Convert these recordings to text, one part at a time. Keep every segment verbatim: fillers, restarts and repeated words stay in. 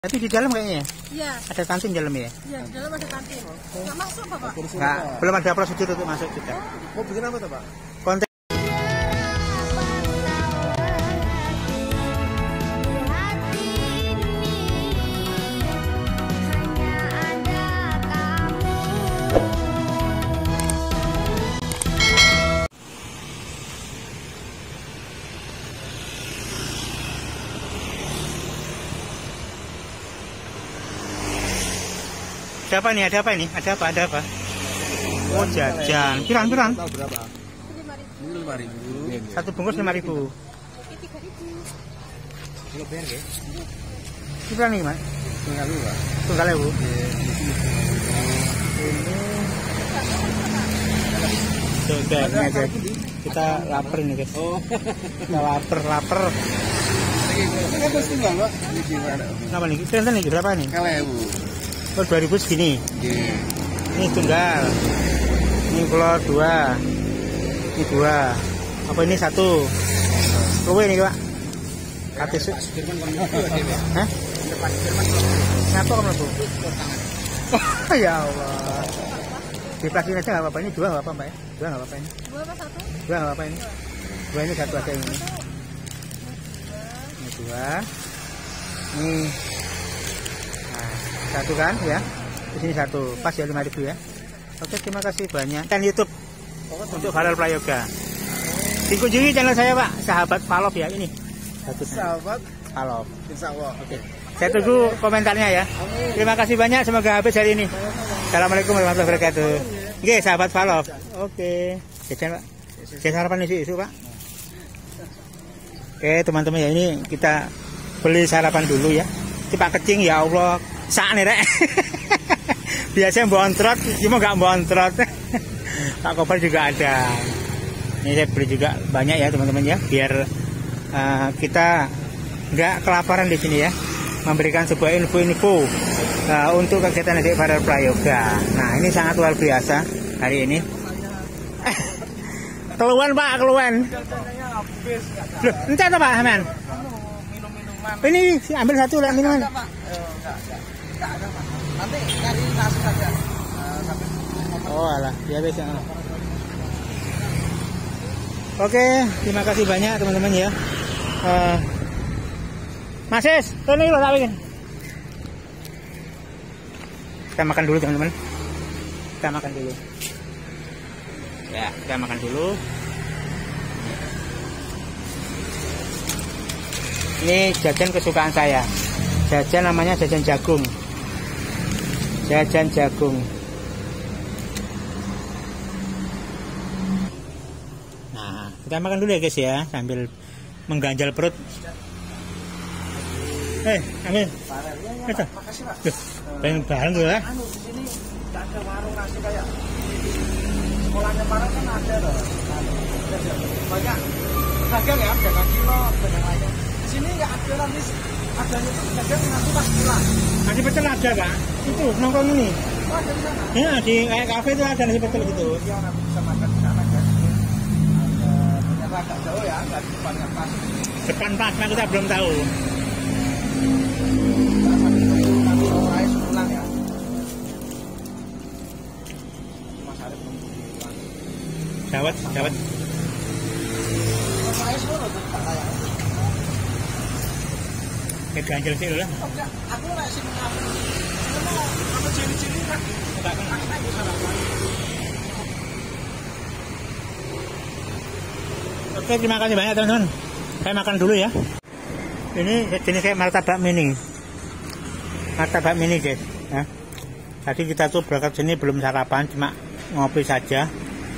Tapi di dalam kayaknya ya? Iya. Ada kantin dalam ya? Iya, di dalam ada kantin. Nggak masuk, Bapak? Nggak, belum ada prosedur untuk masuk juga. Mau bikin apa tuh, Pak? Konten. Ada apa nih? Ada apa ini? Ada apa? Ada apa? Oh, jajan. Pirang-pirang? Tahu berapa? Ini lima ribu. Satu bungkus lima ribu. Ini tiga ribu. Lebihan ya? Ini berapa nih, Mas? Tunggal dulu, Pak. Tunggal ya, Bu? Ini Tuh, kayak ini aja. Kita lapar nih, guys. oh. Kita lapar, lapar. Ini apa tunggal, Pak? Ini gimana? Apa nih? Kita nih berapa nih? Kalau ya, Bu. Oh, dua ribu segini. Iya. Ini tunggal. Ini telur dua. Ini dua. Apa ini satu? Kowe ini, Pak. Hati su. Hah? Kenapa kamu Bu? Oh, ya Allah. Di plastik aja nggak apa-apa. Ini dua nggak apa-apa, Mbak ya? Dua nggak apa-apa ini. Dua apa satu? Dua nggak apa-apa ini. Dua ini satu aja ini. Ini dua. Ini. Nah, satu kan ya? Di sini satu. Pas ya lima ribu ya. Oke, terima kasih banyak. Kan YouTube untuk Halal Prayoga. Dikunjungi channel saya, Pak. Sahabat Palov ya ini. Satu Sahabat, Palov. insya Allah. Oke. Saya tunggu komentarnya ya. Terima kasih banyak. Semoga habis hari ini. Assalamualaikum warahmatullahi wabarakatuh. Oke, sahabat Palov. Oke. Jajan, Pak. Jajan sarapan isu-isu, Pak. Oke, teman-teman ya, ini kita beli sarapan dulu ya. Ini Pak Kecing, ya Allah. Sak nih, Rek. Biasanya bontrot, cuma nggak bontrot. Pak Koper juga ada. Ini saya beli juga banyak ya, teman-teman ya. Biar uh, kita nggak kelaparan di sini ya. Memberikan sebuah info-info uh, untuk kegiatan adik Halal Prayoga. Nah, ini sangat luar biasa hari ini. Keluhan, Pak, keluhan. Loh, entah apa Pak Haman? Ini ambil satu lah minuman. Nanti nyari nasi saja. Oh alah, ya bisa. Oke, terima kasih banyak teman-teman ya. Uh, Mas Is, ini loh tak bikin. Kita makan dulu teman-teman. Kita makan dulu. Ya, kita makan dulu. Ini jajan kesukaan saya. Jajan namanya jajan jagung. Jajan jagung. Nah, kita makan dulu ya guys ya, sambil mengganjal perut. Eh, ambil. Itu. Makasih, Pak. Tuh, pengen bareng gue lah. Anu, di sini nggak ada warung nasi kayak sekolahnya Parah kan ada loh. Banyak pedagang ya, pedagang kilo, pedagang lainnya. Di sini nggak ada nasi, adanya itu pedagang nasi pas pulang. Nasi pecel ada Pak. Itu nongkrong ini. Oh, ada di sana. Ya di kayak kafe itu ada nasi pecel gitu. Dia orang bisa makan di sana ya. Ternyata agak jauh ya, nggak di depannya pas. Depan pas, nah kita belum tahu. Nanti orang pulang ya. Mas Arif belum pulang. Dawet, dawet. Mas Arif suruh tuh Pak Raya. Kayak ganjel sih lah. Oh, enggak, aku nggak sih mengaku. Karena apa ciri-ciri kan? Enggak kan. Oke, terima kasih banyak teman-teman. Saya makan dulu ya. Ini jenis kayak martabak mini. Martabak mini guys. Ya. Tadi kita tuh berangkat sini belum sarapan, cuma ngopi saja.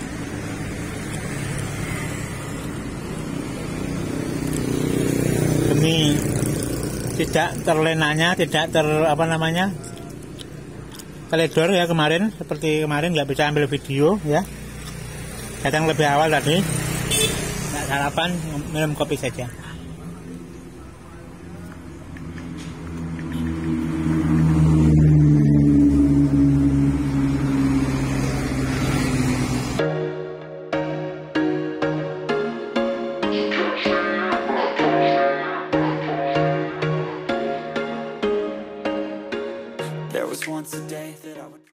Demi tidak terlenanya, tidak ter apa namanya teledor ya kemarin, seperti kemarin nggak bisa ambil video ya. Datang lebih awal tadi, nggak sarapan, minum kopi saja. There was once a day that I would